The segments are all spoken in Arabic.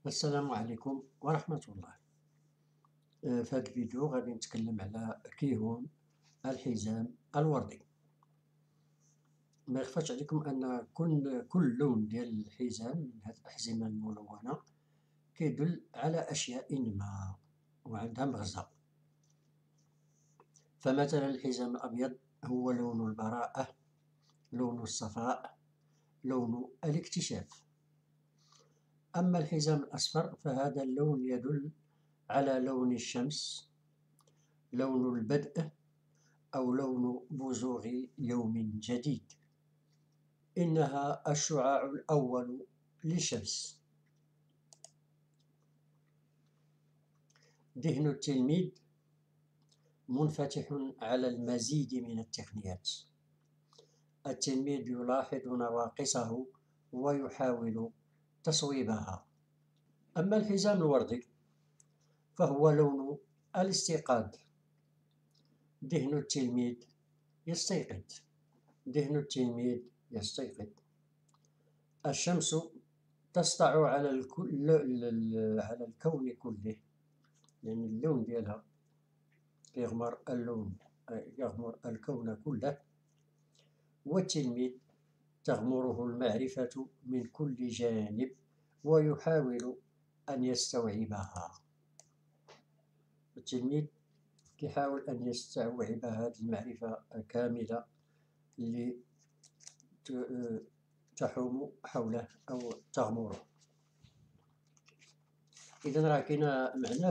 السلام عليكم ورحمة الله. في هذا الفيديو غادي نتكلم على كيهون الحزام الوردي. ما يخفاش عليكم أن كل لون ديال الحزام من هذه الأحزمة الملونة كيدل على أشياء ما وعندها مغزى. فمثلا الحزام الأبيض هو لون البراءة، لون الصفاء، لون الاكتشاف. أما الحزام الأصفر فهذا اللون يدل على لون الشمس، لون البدء، أو لون بزوغ يوم جديد. إنها الشعاع الأول للشمس. ذهن التلميذ منفتح على المزيد من التقنيات. التلميذ يلاحظ نواقصه ويحاول تصويبها. أما الحزام الوردي فهو لون الاستيقاظ. ذهن التلميذ يستيقظ. ذهن التلميذ يستيقظ. الشمس تسطع على الكون كله، يعني اللون ديالها يغمر يغمر الكون كله. والتلميذ تغمره المعرفة من كل جانب ويحاول أن يستوعبها. التلميذ يحاول أن يستوعب هذه المعرفة الكاملة اللي تحوم حوله أو تغمره. إذا راه كاين معنى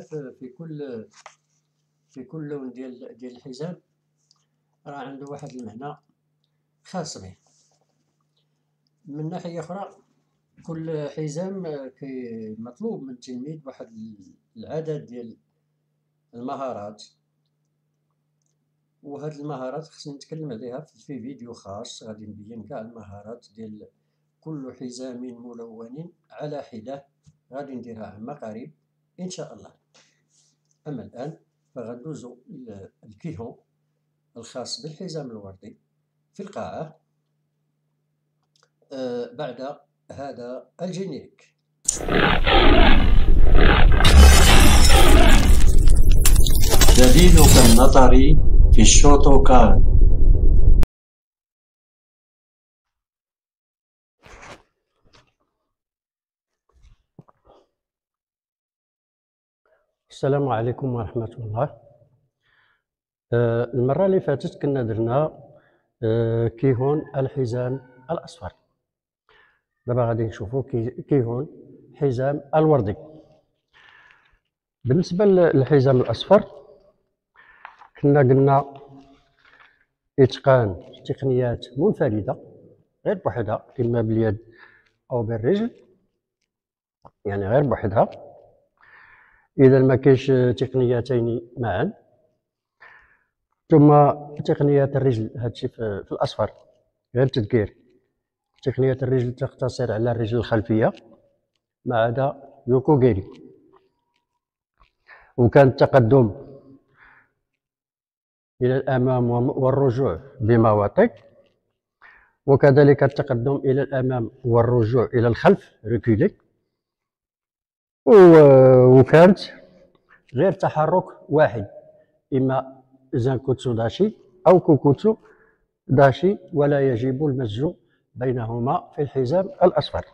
في كل لون ديال الحزام، راه عنده واحد المعنى خاص به. من ناحية أخرى كل حزام مطلوب من التلميذ واحد العدد ديال المهارات، وهاد المهارات خصني نتكلم عليها في فيديو خاص غادي نبين كاع المهارات ديال كل حزام ملون على حدة. غادي نديرها عما قريب إن شاء الله. أما الآن فغندوزو الكيهون الخاص بالحزام الوردي في القاعة بعد هذا الجينيريك. دليلك النظري في الشوتوكان. السلام عليكم ورحمة الله. المرة اللي فاتت كنا درنا كيهون الحزام الأصفر. دابا غادي نشوفو كيهون حزام الوردي. بالنسبة للحزام الأصفر كنا قلنا إتقان تقنيات منفردة غير بوحدها، إما باليد أو بالرجل، يعني غير بوحدها. إذا ما كاينش تقنيتين معا، ثم تقنيات الرجل هادشي في الأصفر غير تدكير. تقنية الرجل تقتصر على الرجل الخلفية ما عدا يوكوغيري، وكان التقدم إلى الأمام والرجوع بمواطئ، وكذلك التقدم إلى الأمام والرجوع إلى الخلف ريكولي، وكانت غير تحرك واحد، إما زانكوتسو داشي أو كوكوتسو داشي، ولا يجب المزج بينهما في الحزام الأصفر.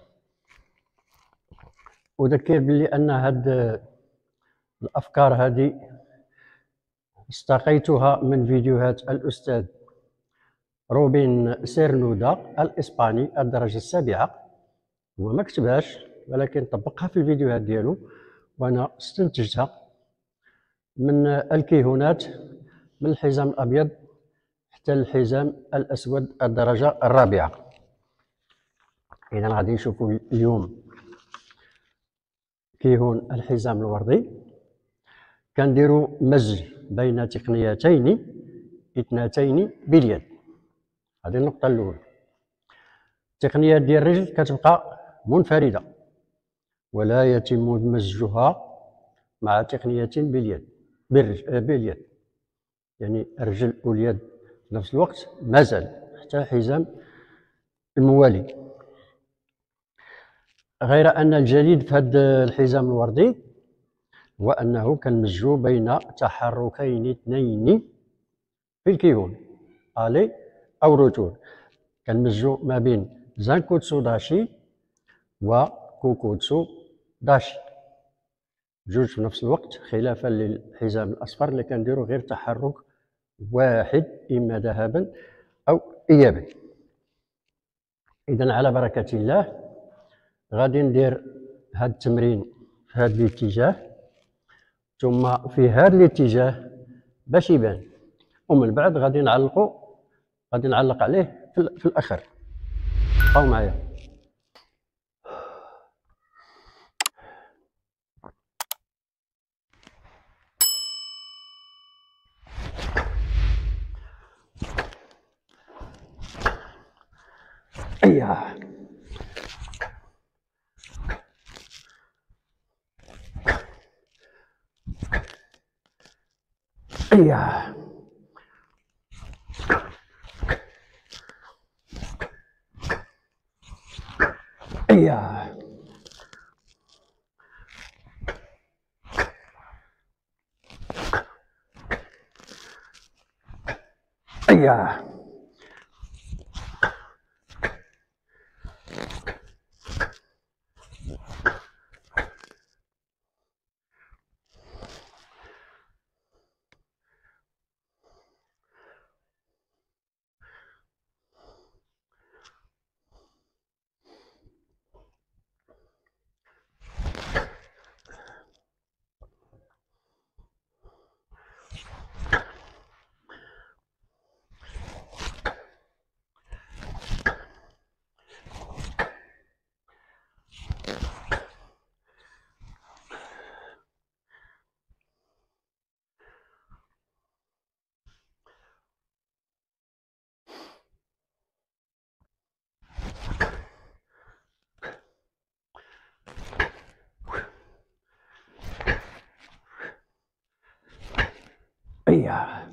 أذكر بلي أن هاد الأفكار هذه استقيتها من فيديوهات الأستاذ روبين سيرنودا الإسباني الدرجة السابعة. هو ما كتبهاش ولكن طبقها في الفيديوهات ديالو، وأنا استنتجتها من الكيهونات من الحزام الأبيض حتى الحزام الأسود الدرجة الرابعة. إذا غادي نشوفوا اليوم كيهون الحزام الوردي. كنديروا مزج بين تقنيتين اثنتين باليد. هذه النقطة الأولى. التقنية ديال الرجل كتبقى منفردة ولا يتم مزجها مع تقنية باليد، يعني الرجل واليد في نفس الوقت مازال حتى الحزام الموالي. غير أن الجديد في هذا الحزام الوردي هو أنه كنمزجو بين تحركين اثنين في الكيهون الي أو روتور. كنمزجو ما بين زانكوتسو داشي وكوكوتسو داشي جوج في نفس الوقت، خلافا للحزام الأصفر اللي كنديرو غير تحرك واحد إما ذهابا أو إيابا. إذن على بركة الله غادي ندير هاد التمرين في هاد الاتجاه ثم في هاد الاتجاه باش يبان، ومن بعد غادي نعلق عليه في الآخر. بقاو معايا. أيا أيا أيا أيا أيا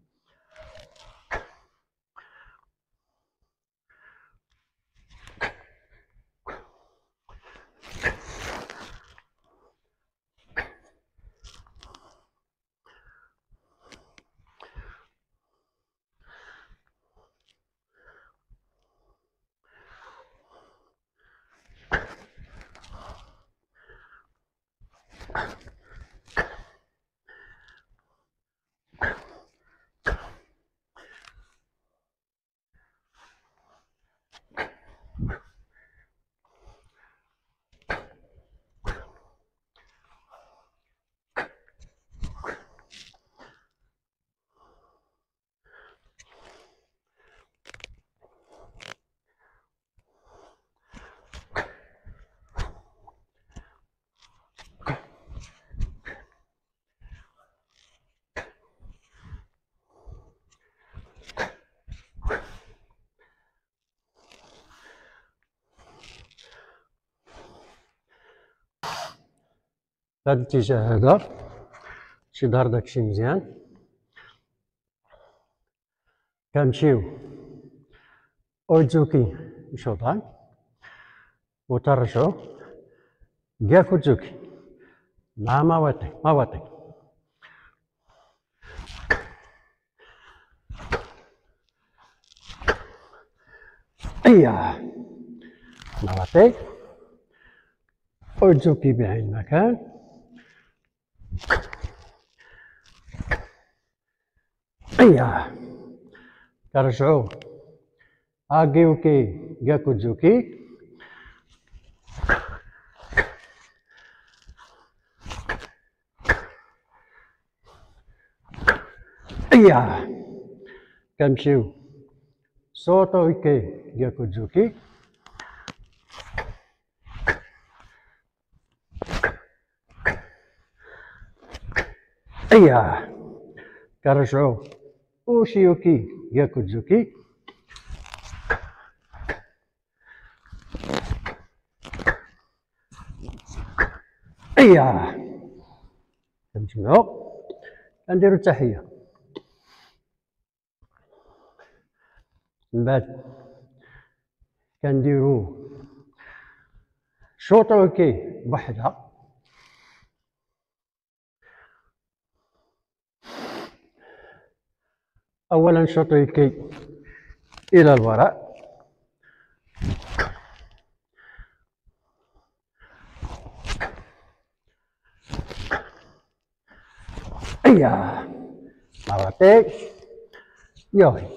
في هذا الاتجاه هذا شي ظهر داكشي مزيان. كنمشيو أوتزوكي شوطان وترجعو جاكوتزوكي مع ماواتي. أيا ماواتي أوتزوكي بعين المكان. أيا ترجعو أجيوكي جاكوتزوكي. أيا كنمشيو سوتويكي جاكوتزوكي. أيا كنرجعو أوشيوكي جاكوتزوكي. أيا كنجمعو كنديرو التحية. من بعد كنديرو شوطويكي بوحدها، أولا شوطويكي إلى الوراء، أيا مرتين يوهي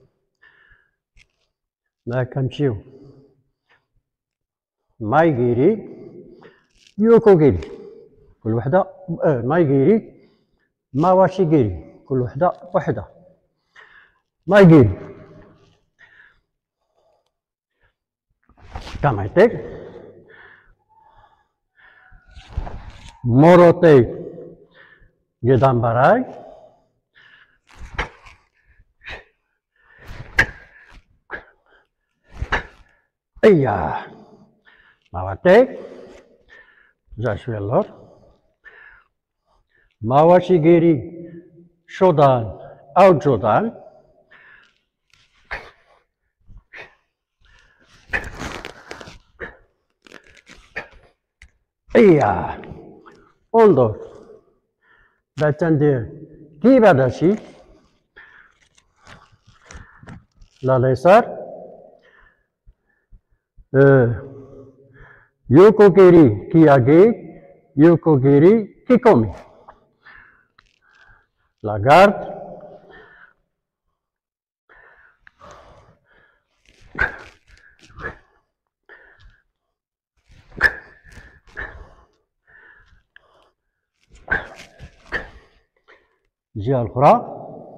ما كنمشيو مايغيري يوكوغيري كل وحدة مايغيري ماواشيغيري كل وحدة بوحدها، مايغيري كامايتيك موروتي جدامباراي أيا مرتين رجع شوية اللور، ماواشيغيري شودان أو جودان أيا انظر بعد تندير كي باداشي لا اليسار يوكوغيري كياغي يوكوغيري كيكومي لاغارد الجهة الأخرى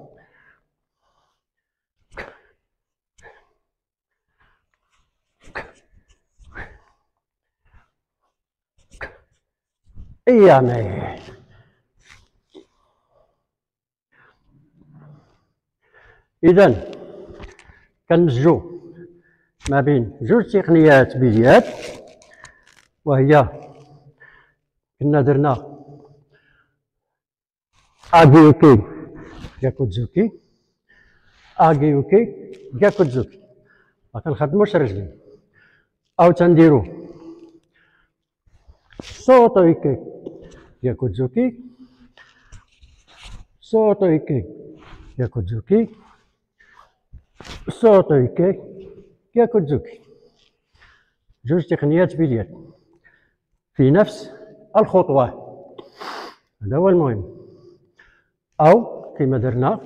أيامي إذن كنمزجو ما بين جوج تقنيات بليات، وهي كنا درنا اغيوكي جاكوتزوكي، اغيوكي جاكوتزوكي ما كنخدموش رجلين، أو تنديرو سوتويكي جاكوتزوكي سوتويكي جاكوتزوكي سوتويكي جاكوتزوكي، جوج تقنيات بليات في نفس الخطوة، هذا هو المهم. أو كما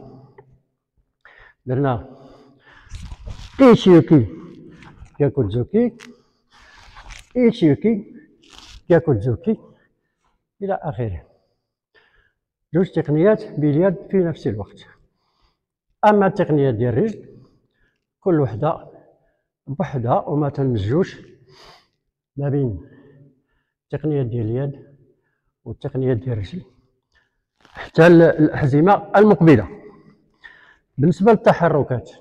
درنا إيشيوكي جاكوتزوكي إيشيوكي جاكوتزوكي إلى آخره، جوج تقنيات باليد في نفس الوقت. أما التقنيات ديال الرجل كل وحدة بوحدها وما تنمزجوش ما بين التقنيات ديال اليد والتقنيات ديال الرجل حتى الأحزمة المقبلة. بالنسبة للتحركات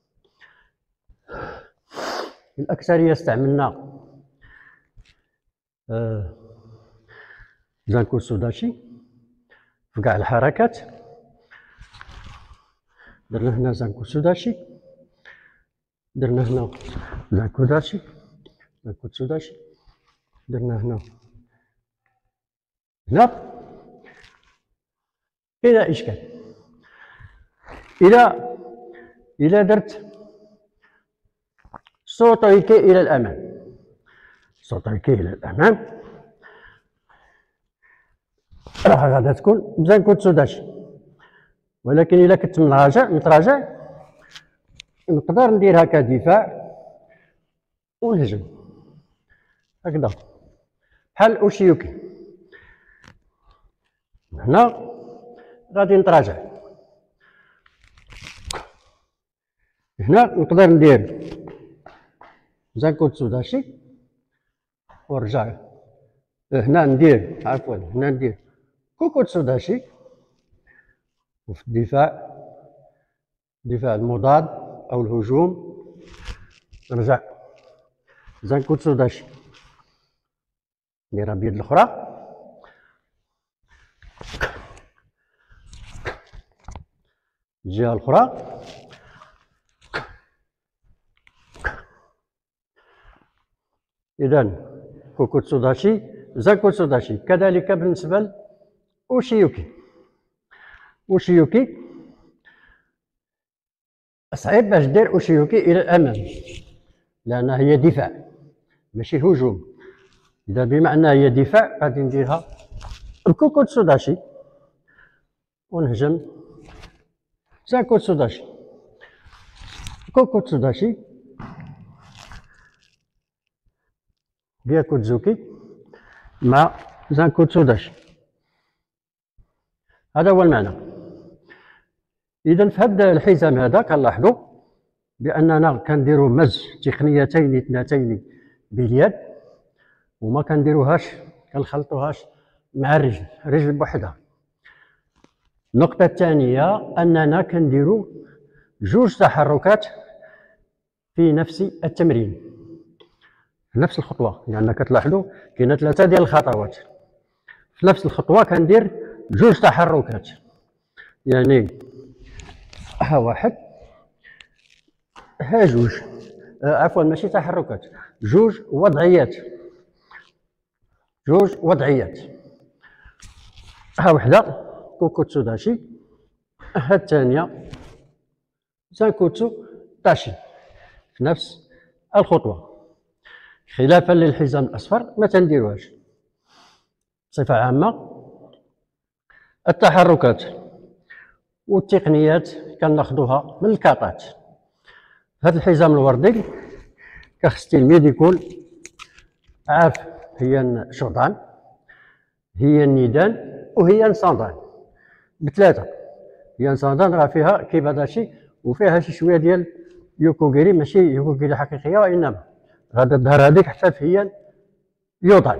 الأكثرية استعملنا زانكو سوداشي في كاع الحركات، درنا هنا زانكو سوداشي، درنا هنا زانكو داشي زانكو سوداشي، درنا هنا كاين إشكال إذا درت سوتويكي إلى الأمام، سوتويكي إلى الأمام راه غادا تكون بزانكو تسوداشي، ولكن إلا كنت متراجع نقدر نديرها كدفاع ونهجم هكذا بحال أوشيوكي. هنا غادي نتراجع، هنا نقدر ندير زانكو تسوداشي ونرجع، هنا ندير هنا ندير كوكو تسوداشي، وفي الدفاع المضاد أو الهجوم نرجع زانكو تسوداشي، نديرها بيد الأخرى الجهة الأخرى. إذن كوكوتسوداشي زانكوتسوداشي. كذلك بالنسبة لأوشيوكي. أوشيوكي صعيب باش دير أوشيوكي إلى الأمام، لأنها هي دفاع ماشي هجوم. إذا بما أنها هي دفاع غادي نديرها الكوكوتسوداشي ونهجم زانكوتسوداشي. كوكوتسوداشي بياكوتزوكي مع زانكوتسوداشي، هذا هو المعنى. إذا في هذا الحزام هذا كنلاحظوا بأننا كنديروا مزج تقنيتين اثنتين باليد، وما كنديروهاش كنخلطوهاش مع الرجل بوحدها. النقطة الثانية أننا كنديروا جوج تحركات في نفس التمرين، في نفس الخطوة، لأن كتلاحظوا كاينة 3 ديال الخطوات في نفس الخطوة. كندير جوج تحركات، يعني ها واحد ها جوج، عفوا ماشي تحركات، جوج وضعيات، جوج وضعيات. ها وحدة كوكوتسوداشي، ها الثانية زانكوتسوداشي في نفس الخطوة. خلافا للحزام الأصفر ما تنديروهاش. بصفة عامة التحركات والتقنيات كناخدوها من الكاطات. هذا الحزام الوردي كخص التلميذ يكون عارف هي الشوطان، هي النيدان، وهي الصندان، بثلاثة. هي الصندان راه فيها كيباداشي وفيها شي شوية ديال يوكوغيري، ماشي يوكوغيري حقيقية، وإنما غادا الظهر هذيك حتى هي يوطان.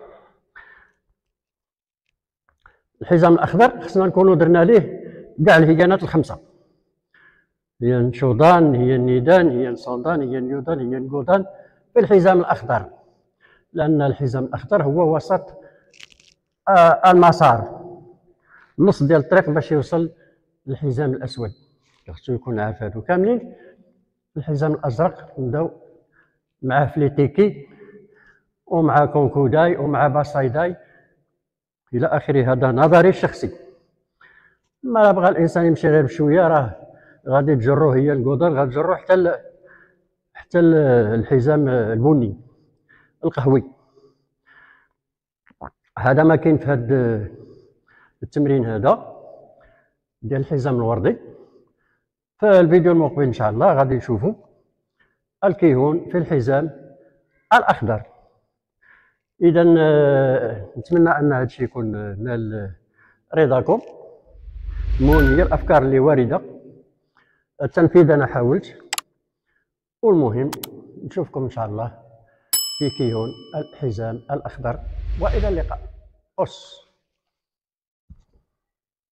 الحزام الأخضر خصنا نكونوا درنا ليه كاع الهيجانات الخمسة، هي الشوطان، هي النيدان، هي الصندان، هي اليودان، هي الكودان في الحزام الأخضر، لأن الحزام الأخضر هو وسط المسار، نص ديال الطريق باش يوصل للحزام الأسود. خصو يكون عارف هادو كاملين. الحزام الأزرق نبداو مع فليتيكي ومع كونكوداي ومع باسايداي إلى آخره. هذا نظري الشخصي. ما بغى الإنسان يمشي غير بشوية راه غادي تجرو هي الكودان، غادي تجرو حتى الحزام البني القهوي. هذا ما كاين في هذا التمرين هذا ديال الحزام الوردي. في الفيديو المقبل ان شاء الله غادي نشوفوا الكيهون في الحزام الاخضر. اذا نتمنى ان هذا الشيء يكون نال رضاكم. المهم هي الافكار اللي وارده، التنفيذ انا حاولت، والمهم نشوفكم ان شاء الله في كيهون الحزام الاخضر. والى اللقاء.